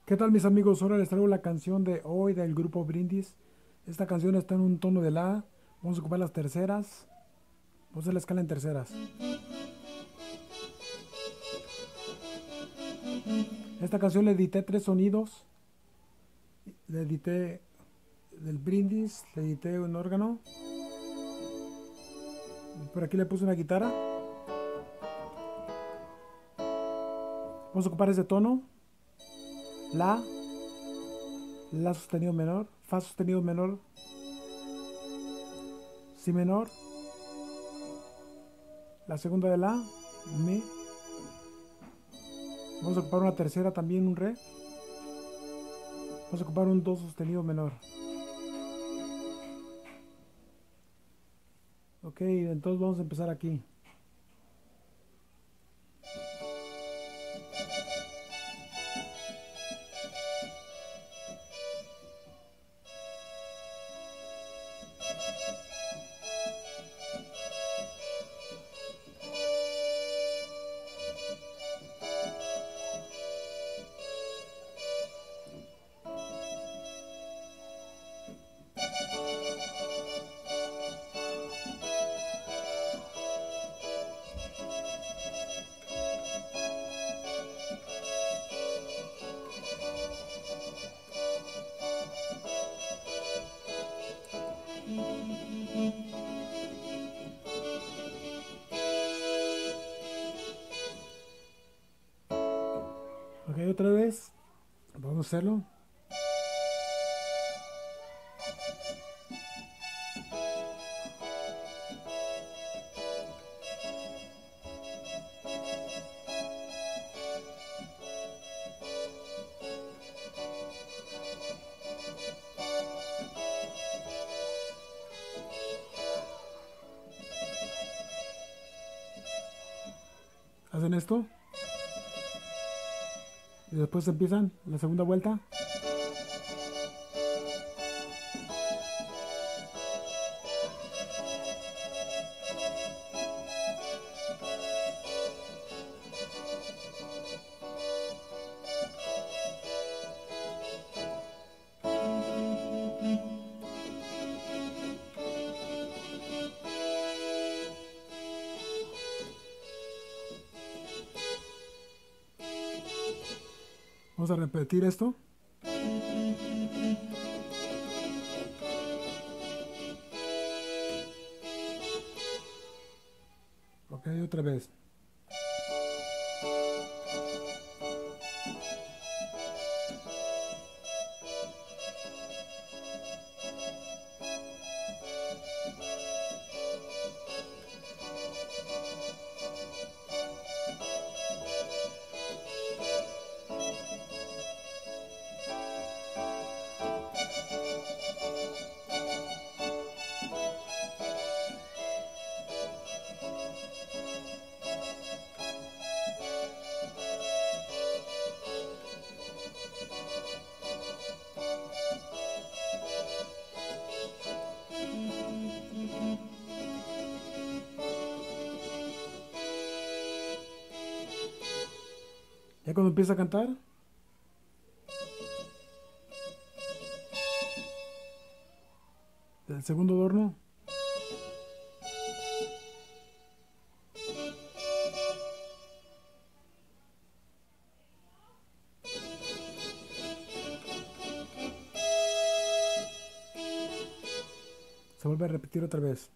¿Qué tal mis amigos? Ahora les traigo la canción de hoy del grupo Brindis. Esta canción está en un tono de la. Vamos a ocupar las terceras. Vamos a hacer la escala en terceras. Esta canción le edité tres sonidos. Le edité del Brindis, le edité un órgano. Y por aquí le puse una guitarra. Vamos a ocupar ese tono. La, La sostenido menor, Fa sostenido menor, Si menor, la segunda de La, Mi. Vamos a ocupar una tercera también, un Re. Vamos a ocupar un Do sostenido menor. Ok, entonces vamos a empezar aquí. Ok, otra vez. Vamos a hacerlo. Hacen esto. Y después empiezan la segunda vuelta. Vamos a repetir esto. Ok, otra vez. Ya cuando empieza a cantar, del segundo adorno, se vuelve a repetir otra vez.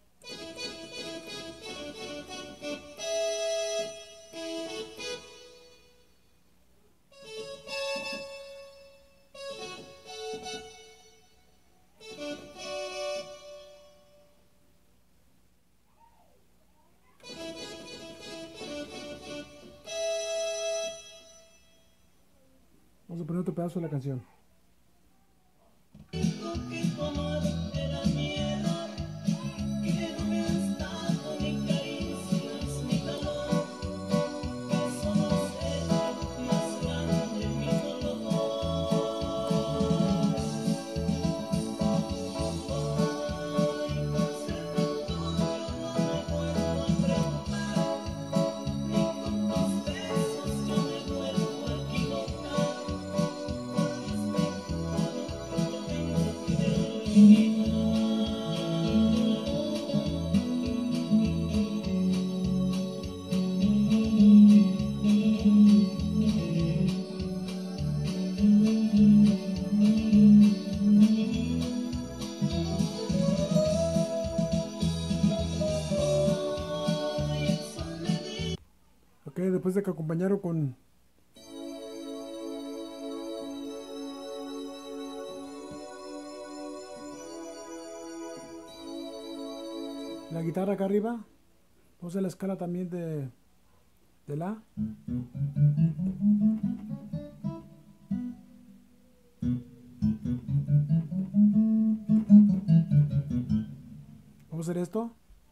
Vamos a poner otro pedazo de la canción. después de que acompañaron con la guitarra acá arriba, vamos a la escala también de la. Vamos a hacer esto.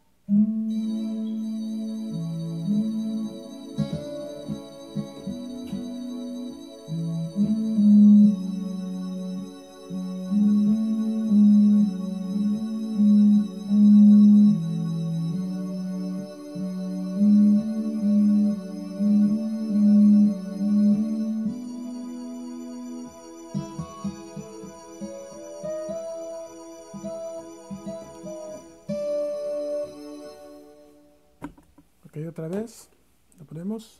Ok, otra vez. Lo ponemos.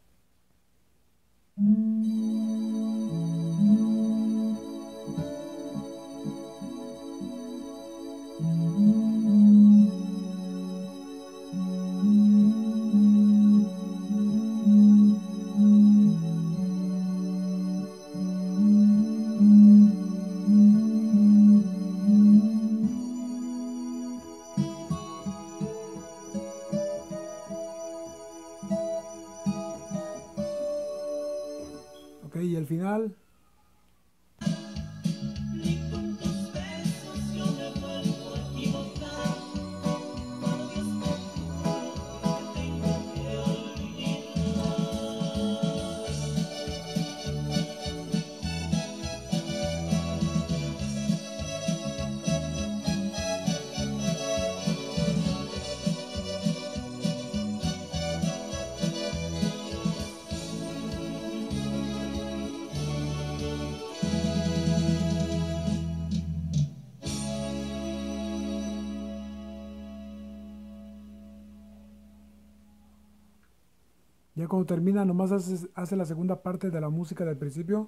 Ok, y el final. Ni con tus besos yo me vuelvo a equivocar. Por Dios te juro que tengo que olvidar. Ya cuando termina, nomás hace la segunda parte de la música del principio.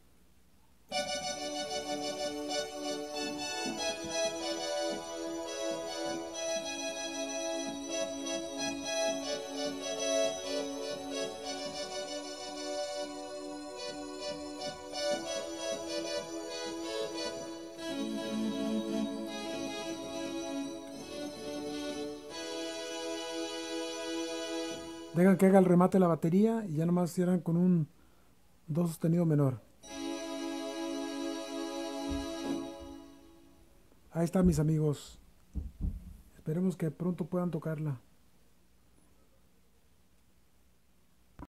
Dejan que haga el remate de la batería y ya nomás cierran con un do sostenido menor. Ahí está, mis amigos. Esperemos que pronto puedan tocarla.